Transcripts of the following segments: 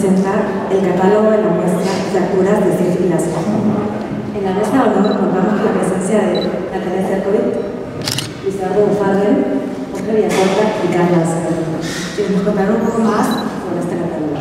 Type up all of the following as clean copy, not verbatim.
presentar el catálogo de la muestra Fracturas de Sir Velasco. En la mesa de honor contamos con la presencia de Natalia Cercovit, Luis Eduardo Bufalden, Jorge Villacorta y Carla Azcárraga, quienes nos contarán un poco más sobre este catálogo.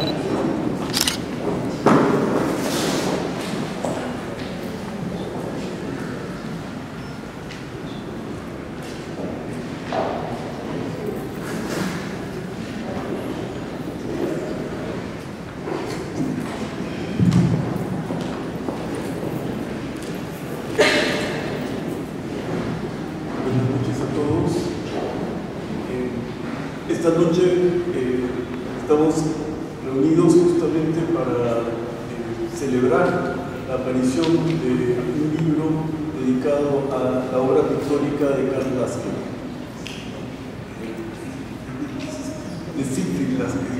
Esta noche estamos reunidos justamente para celebrar la aparición de un libro dedicado a la obra pictórica de Karl Lasker, de Siegfried Lasker.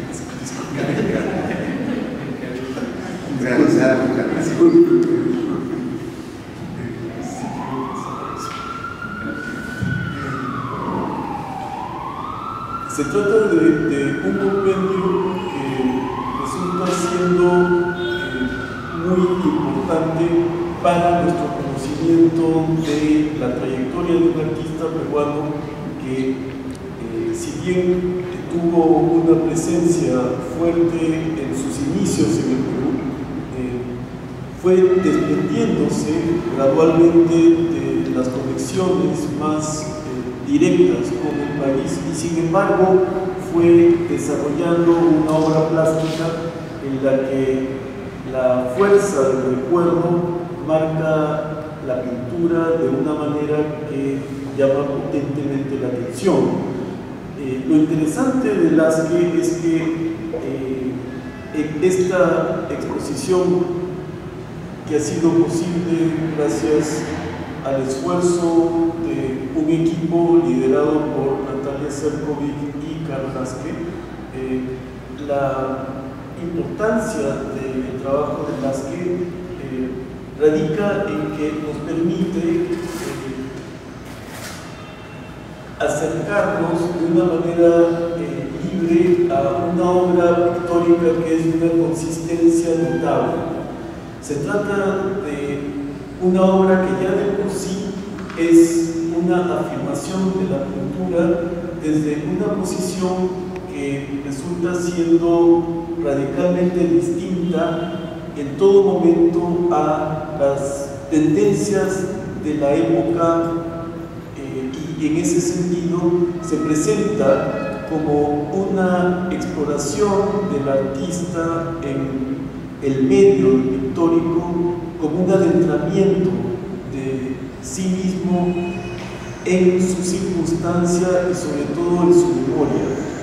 Se trata de un compendio que resulta siendo muy importante para nuestro conocimiento de la trayectoria de un artista peruano que, si bien tuvo una presencia fuerte en sus inicios en el Perú, fue desprendiéndose gradualmente de las conexiones más directas con el país y sin embargo fue desarrollando una obra plástica en la que la fuerza del recuerdo marca la pintura de una manera que llama potentemente la atención. Lo interesante de Lasker es que en esta exposición, que ha sido posible gracias al esfuerzo de un equipo liderado por Natalia Cercovit y Karl Lasker, la importancia del trabajo de Lasker radica en que nos permite acercarnos de una manera libre a una obra pictórica que es de una consistencia notable. Se trata de una obra que ya de por sí es una afirmación de la pintura desde una posición que resulta siendo radicalmente distinta en todo momento a las tendencias de la época, y en ese sentido se presenta como una exploración del artista en el medio pictórico, como un adentramiento de sí mismo en su circunstancia y sobre todo en su memoria.